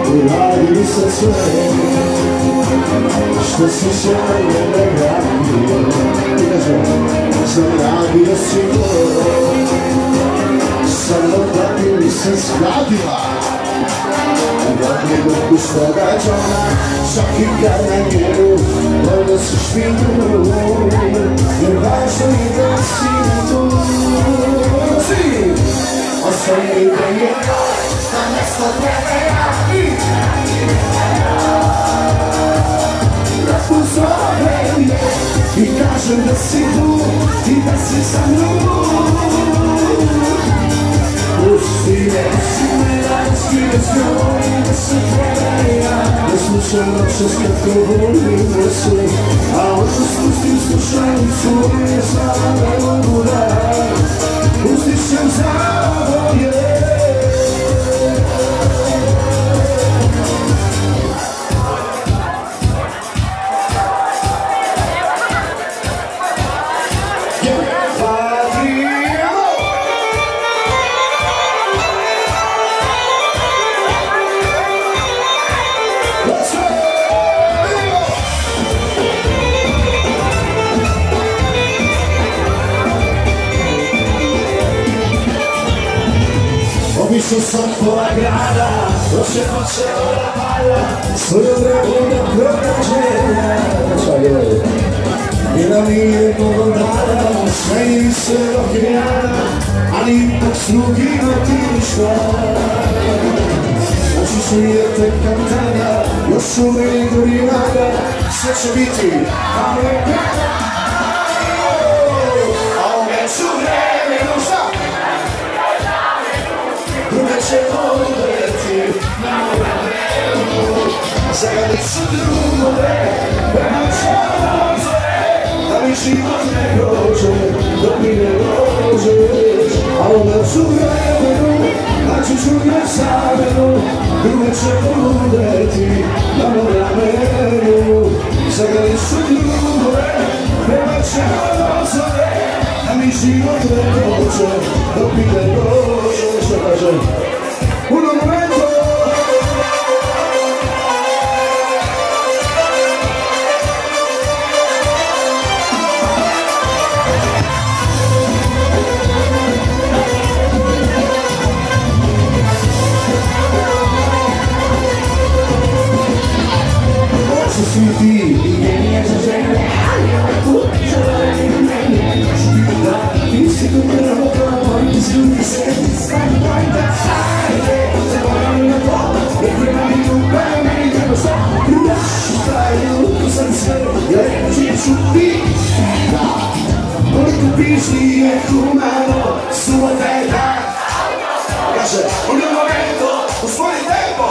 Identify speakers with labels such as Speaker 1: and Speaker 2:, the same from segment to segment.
Speaker 1: uradili se sve što si se mene radio. I kažem, zaradio si to, samo da ti mi se zgradila. Nego pusto gađana, svaki kad na njegu odnosiš vinu. Jer važno je da si tu. Svi! Ostaje da je na mjesto tebe ja i da pozove je i kažem da si tu i da si sa mnom. Pusti me da s njoj da se tvore ja. Da slušam noćas kako volimo se, a onda spustim slušalicu i ne znam da mogu da uzdišem zavoje. Obišao sam pola grada, prošle noće ora palja, svoju vredu da pronađe. I da nije mnogo dana, smenji mi se okeana, ali ipak s drugima ti ništa. Znači su je tek kantana, još uvijek gori nada, sve će biti Amerikana. A ove su vremenu šta? Druge će odleti na moje vremenu. Zagadit su drugove, prema čazore, da mi život ne prođe, dok mi ne dođeš. A onda su vremenu, naći ću ne zamenu. Druge će odleti na moje vremenu. Zagadit su drugove, prema čazore, da mi život ne prođe, dok mi ne dođeš. Što kažem? Uno momento! Ovo su svi ti i genije za žene, ali ove puta žele i mene. Čuti da ti si dobro dobro, ti si ljudi se stvari dojda. Ajde, zaboravim na to, jer treba mi ljubav, meni treba šta. Drugaš u staju, tu sam sve, jer reći ću ti. Koliko piši je humano, subota je dan. Kaže, u jednom momentu, uspori tempo.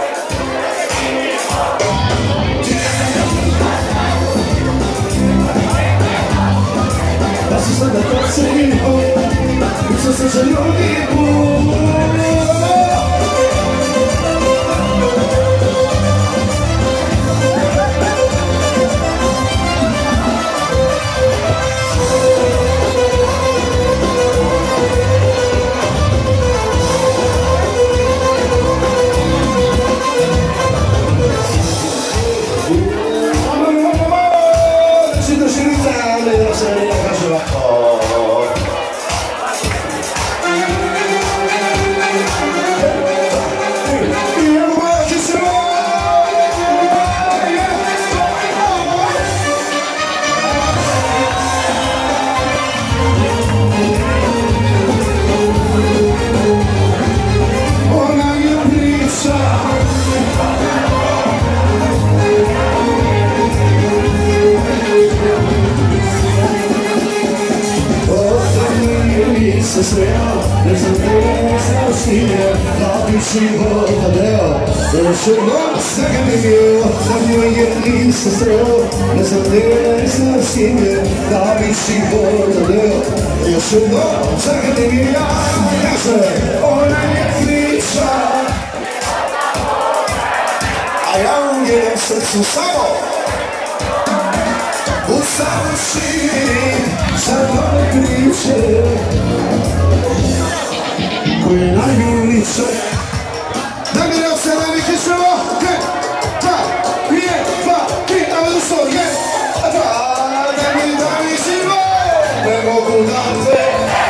Speaker 1: Da se sada to se vidio, co se za ljudi se sreo, ne znam te znao s njime, da bi života deo. Još jednom svega mi bio, da njoj jedni se sreo, ne znam te znao s njime, da bi života deo. Još jednom svega mi bio, kaže, ona je priča, a ja u njenom srcu samo usavršim za nove priče koje najboljice Dammi le ossa, dammi che ce l'ho. Va, che avevo sto, dammi, si va. Devo curare.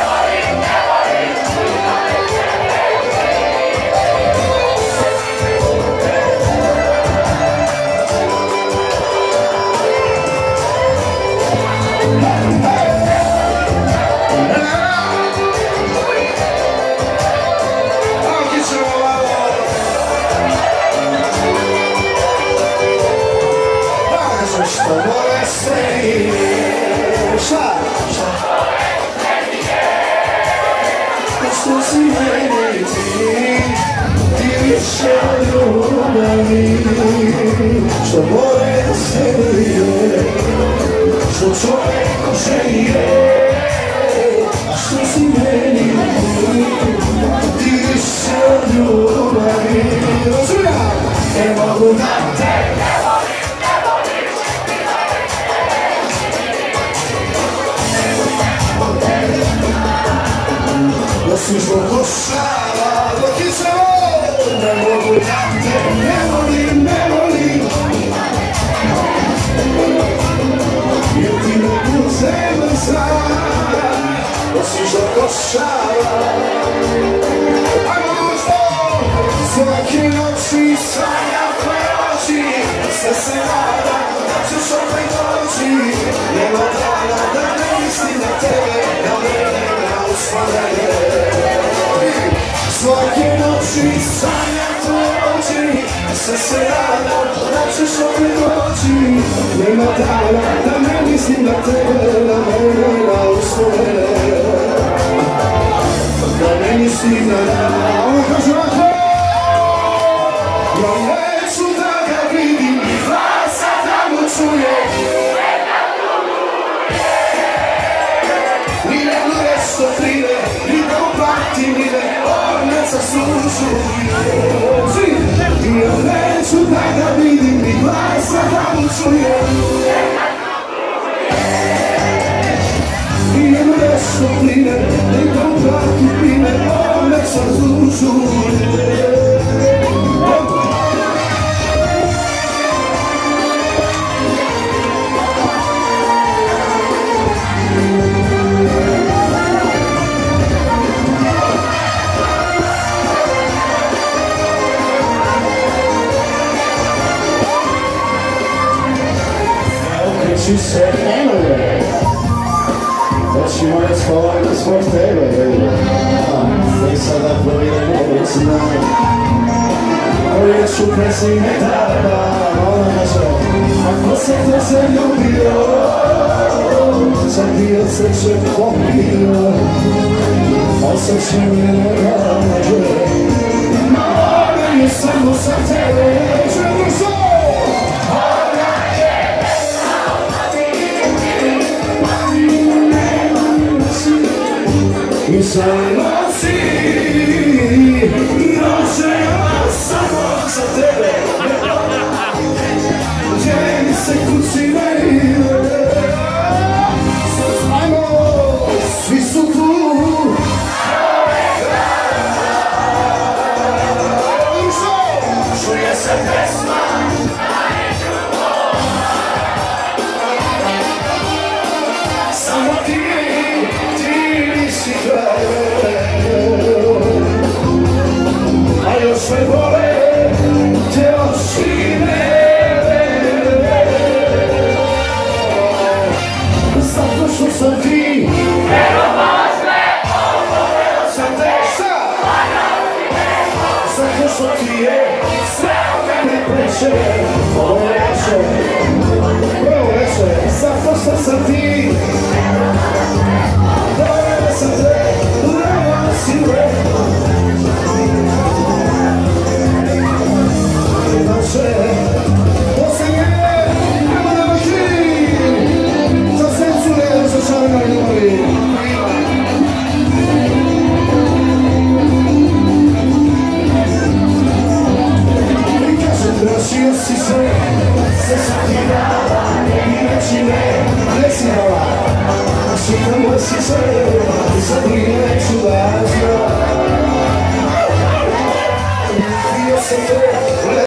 Speaker 2: Ci sei ci vuole scuola sporteve pensa da pulire non si mai poi su pensi in etapa non lo so ma cosa ti sei un dio se Dio se c'è un pochino o se c'è un ragione ma ora siamo sapere c'è un so mi sono sì, non c'è massa cosa deve tieni se cucina io visto tu non so czuję się wesma a io se vuole te lo scime stato su senti però basta santessa stato su ti è mi piace vuole essere stato su senti vuole essere si non c'è posso dire ma non c'è sto senso le sociali noi in caso tra si se sentirà vicine le si va si come si sa di sapere sull'Asia
Speaker 1: Io sam te